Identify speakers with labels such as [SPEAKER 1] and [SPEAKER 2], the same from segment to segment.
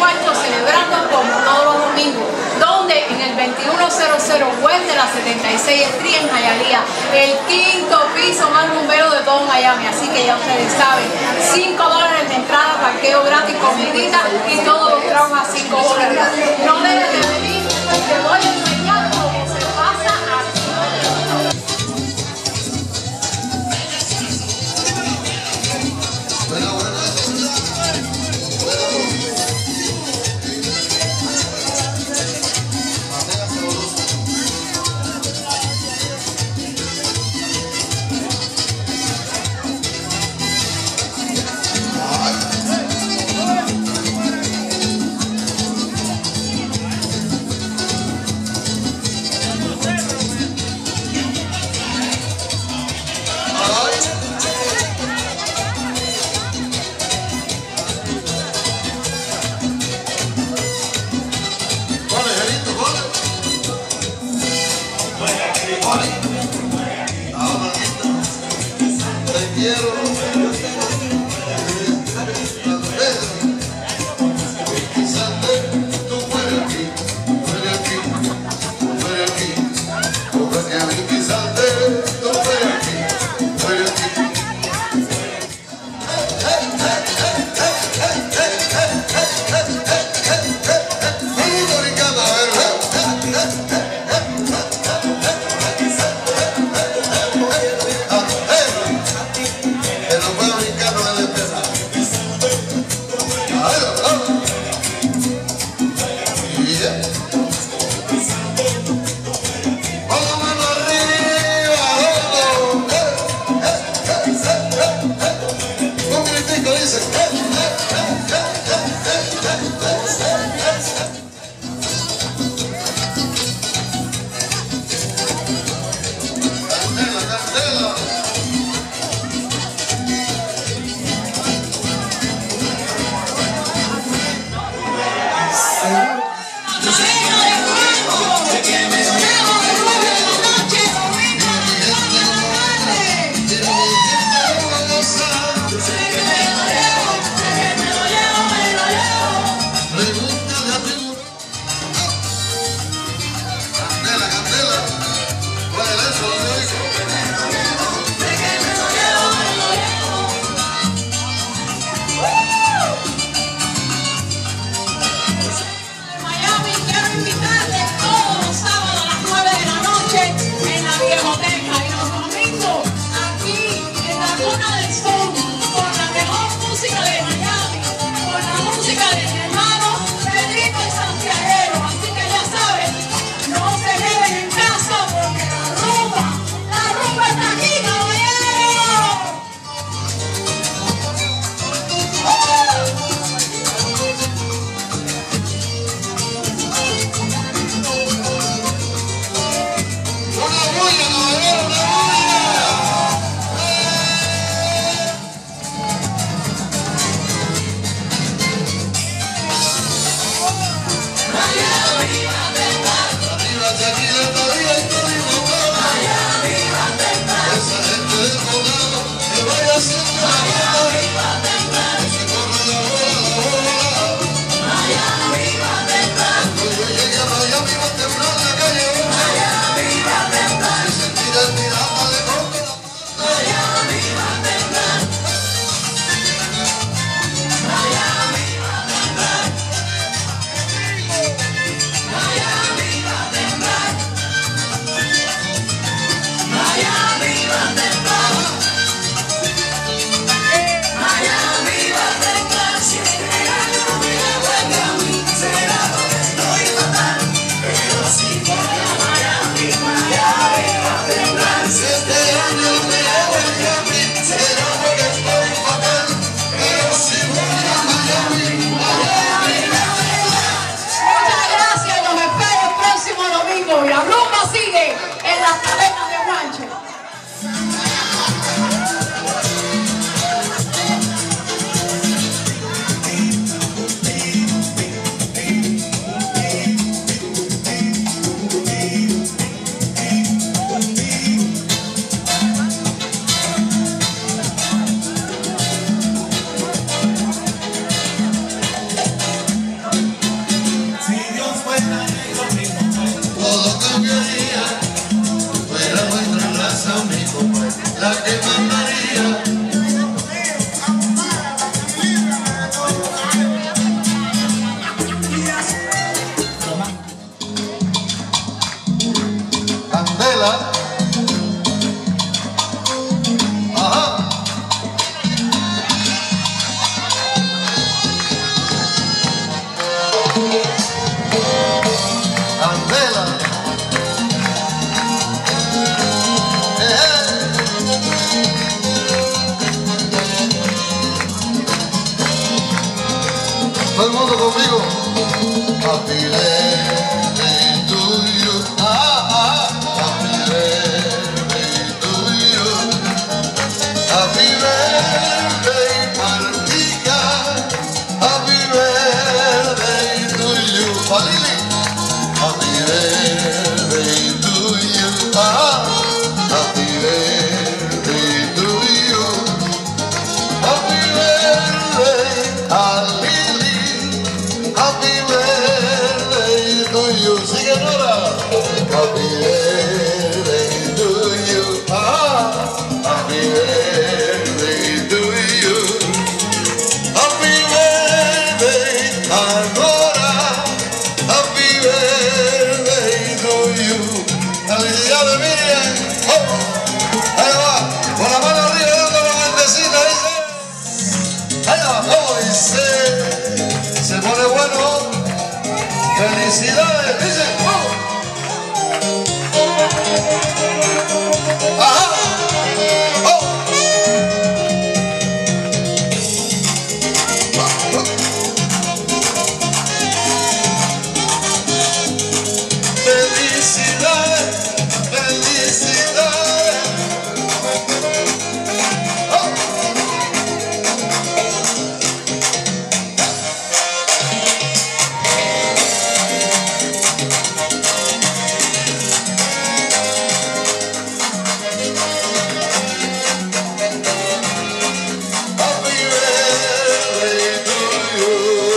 [SPEAKER 1] cuartos celebrando como todos los domingos, donde en el 2100 West de la 76 Street en Hialeah, el quinto piso más rumbero de todo Miami. Así que ya ustedes saben, $5 de entrada, parqueo gratis, comidita y todos los tragos a $5. No debes de venir, te voy a enseñar cómo se pasa aquí.
[SPEAKER 2] Todo el mundo conmigo. Happy birthday to you. Happy birthday to you. Happy birthday, Martica. Happy birthday to you. Palili. Happy birthday to you. Happy birthday to you. Happy birthday, Lili. Happy birthday to you. Sigue Nora. Happy birthday to you. Happy birthday to you. Happy birthday, Nora. Happy birthday to you. Felicidades, Miriam. Ahí va. Con la mano arriba dando la bendecida. Dice. Ahí va. Dice. Se pone bueno. Felicidades. Dice. Ajá. Felicidades. Felicidades. Happy birthday to you.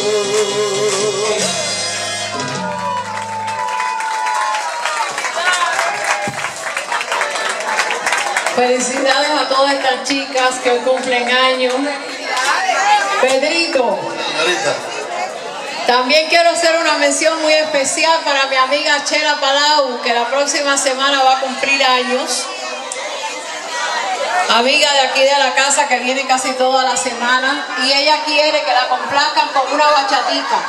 [SPEAKER 1] Felicidades a todas estas chicas que hoy cumplen años. Pedrito.
[SPEAKER 2] Señorita.
[SPEAKER 1] También quiero hacer una mención muy especial para mi amiga Chela Palau, que la próxima semana va a cumplir años. Amiga de aquí de la casa que viene casi toda la semana. Y ella quiere que la complazcan con una bachatica.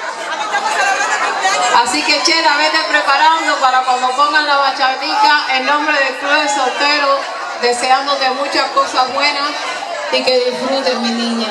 [SPEAKER 1] Así que Chela, vete preparando para cuando pongan la bachatica en nombre del Club de Solteros, deseándote muchas cosas buenas y que disfrutes, mi niña.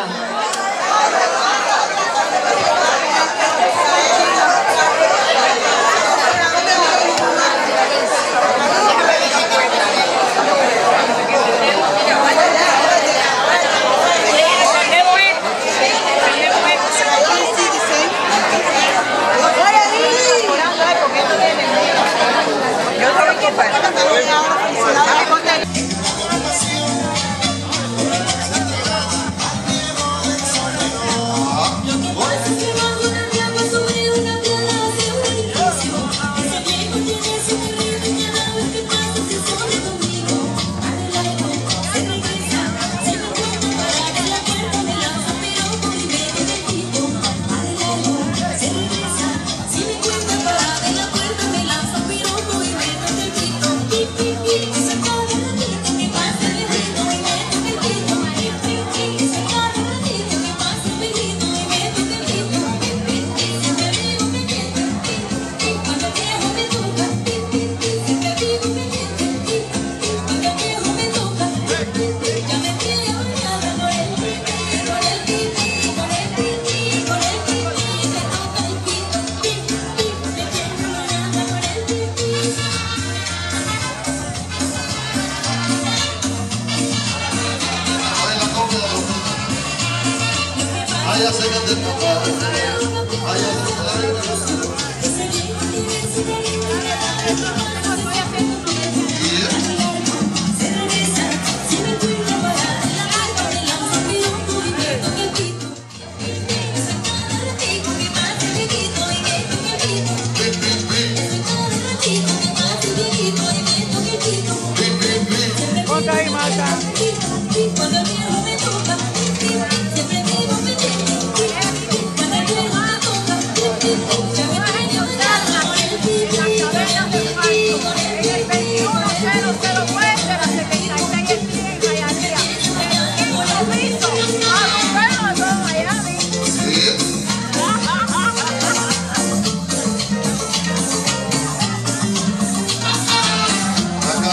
[SPEAKER 2] Ya sé que te toca.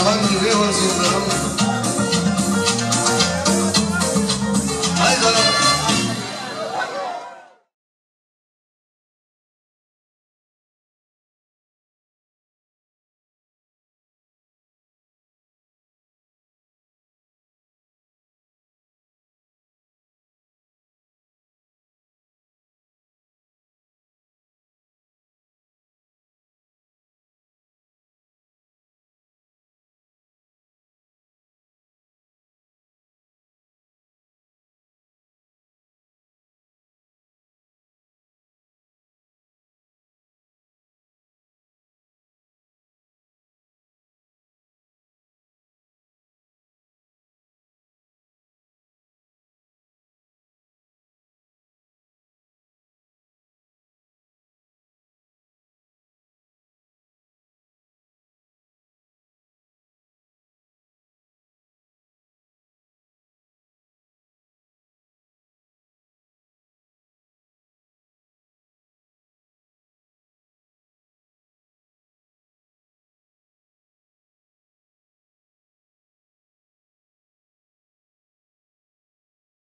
[SPEAKER 2] Ay,